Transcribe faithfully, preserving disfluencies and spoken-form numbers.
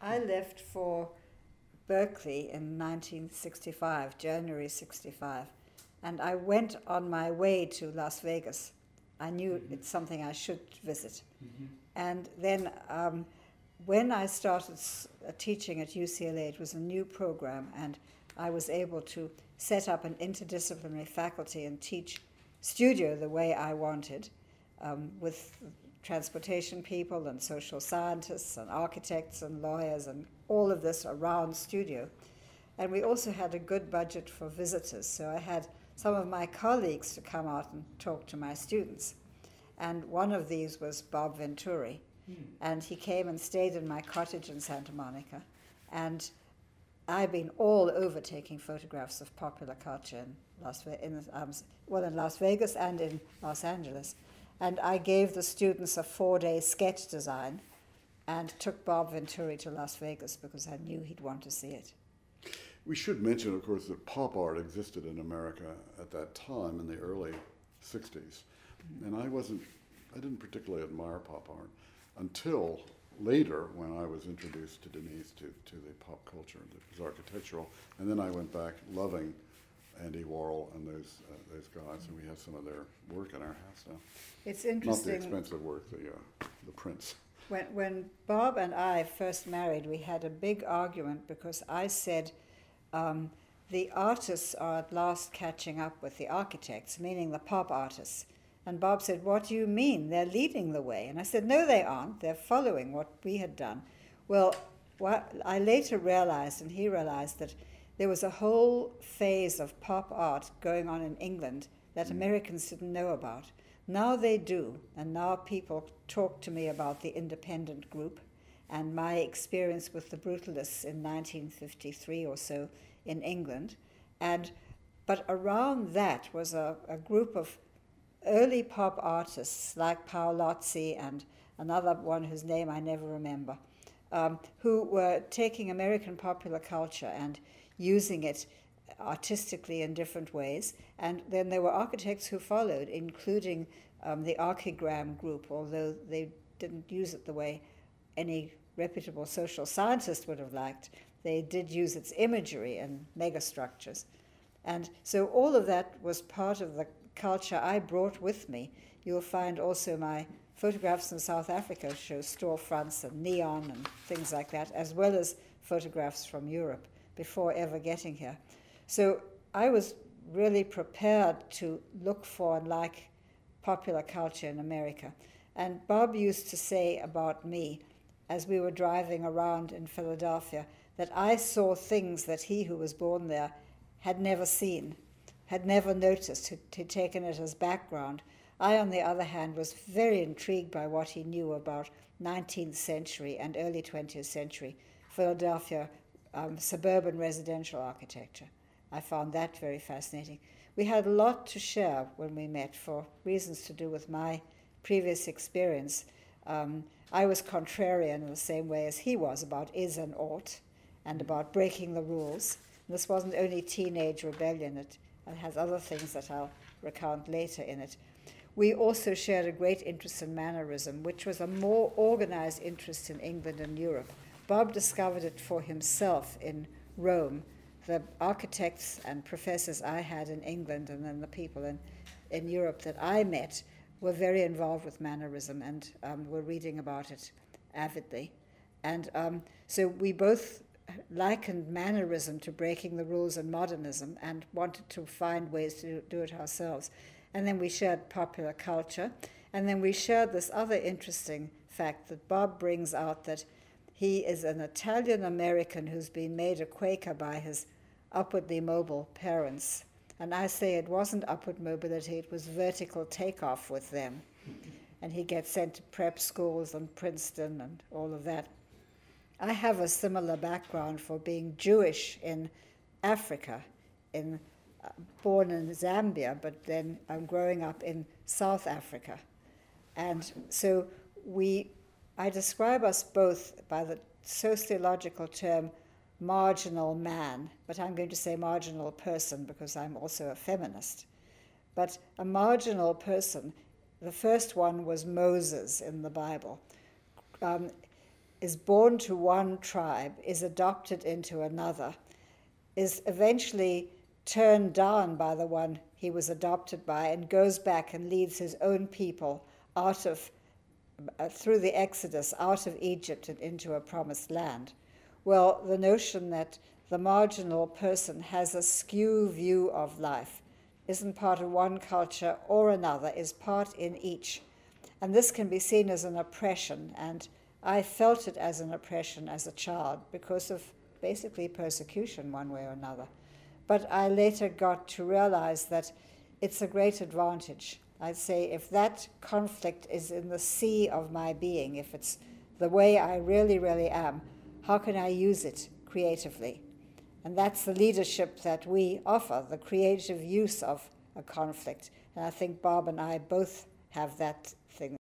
I left for Berkeley in nineteen sixty-five, January sixty-five, and I went on my way to Las Vegas. I knew mm-hmm. it's something I should visit. Mm-hmm. And then um, when I started s- uh, teaching at U C L A, it was a new program, and I was able to set up an interdisciplinary faculty and teach studio the way I wanted, um, with transportation people and social scientists and architects and lawyers and all of this around studio. And we also had a good budget for visitors, so I had some of my colleagues to come out and talk to my students. And one of these was Bob Venturi, mm. and he came and stayed in my cottage in Santa Monica. And I've been all over taking photographs of popular culture in Las Ve- in, um, well, in Las Vegas and in Los Angeles. And I gave the students a four-day sketch design and took Bob Venturi to Las Vegas because I knew he'd want to see it. We should mention, of course, that pop art existed in America at that time in the early sixties. Mm-hmm. And I wasn't, I didn't particularly admire pop art until later when I was introduced to Denise to, to the pop culture that was architectural. And then I went back loving Andy Warhol and those uh, those guys, and we have some of their work in our house now. It's interesting. Not the expensive work, the uh, the prints. When when Bob and I first married, we had a big argument because I said um, the artists are at last catching up with the architects, meaning the pop artists. And Bob said, "What do you mean? They're leading the way." And I said, "No, they aren't. They're following what we had done." Well, what I later realized, and he realized, that there was a whole phase of pop art going on in England that mm. Americans didn't know about. Now they do, and now people talk to me about the independent group and my experience with the Brutalists in nineteen fifty-three or so in England. And but around that was a, a group of early pop artists like Paolozzi and another one whose name I never remember, um, who were taking American popular culture and using it artistically in different ways. And then there were architects who followed, including um, the Archigram group, although they didn't use it the way any reputable social scientist would have liked. They did use its imagery and megastructures. And so all of that was part of the culture I brought with me. You'll find also my photographs in South Africa show storefronts and neon and things like that, as well as photographs from Europe before ever getting here. So I was really prepared to look for and like popular culture in America. And Bob used to say about me, as we were driving around in Philadelphia, that I saw things that he who was born there had never seen, had never noticed, had, had taken it as background. I, on the other hand, was very intrigued by what he knew about nineteenth century and early twentieth century Philadelphia um, suburban residential architecture. I found that very fascinating. We had a lot to share when we met for reasons to do with my previous experience. Um, I was contrarian in the same way as he was about is and ought and about breaking the rules. And this wasn't only teenage rebellion, it, it has other things that I'll recount later in it. We also shared a great interest in mannerism, which was a more organized interest in England and Europe. Bob discovered it for himself in Rome. The architects and professors I had in England and then the people in, in Europe that I met were very involved with mannerism and um, were reading about it avidly. And um, so we both likened mannerism to breaking the rules and modernism and wanted to find ways to do it ourselves. And then we shared popular culture. And then we shared this other interesting fact that Bob brings out, that he is an Italian-American who's been made a Quaker by his upwardly mobile parents. And I say it wasn't upward mobility, it was vertical takeoff with them. And he gets sent to prep schools and Princeton and all of that. I have a similar background for being Jewish in Africa, in, uh, born in Zambia, but then I'm growing up in South Africa. And so we, I describe us both by the sociological term marginal man, but I'm going to say marginal person because I'm also a feminist. But a marginal person, the first one was Moses in the Bible. Um, is born to one tribe, is adopted into another, is eventually turned down by the one he was adopted by, and goes back and leads his own people out of, uh, through the Exodus, out of Egypt and into a promised land. Well, the notion that the marginal person has a skew view of life, isn't part of one culture or another, is part in each. And this can be seen as an oppression, and I felt it as an oppression as a child because of basically persecution one way or another. But I later got to realize that it's a great advantage. I'd say if that conflict is in the sea of my being, if it's the way I really, really am, how can I use it creatively? And that's the leadership that we offer, the creative use of a conflict. And I think Bob and I both have that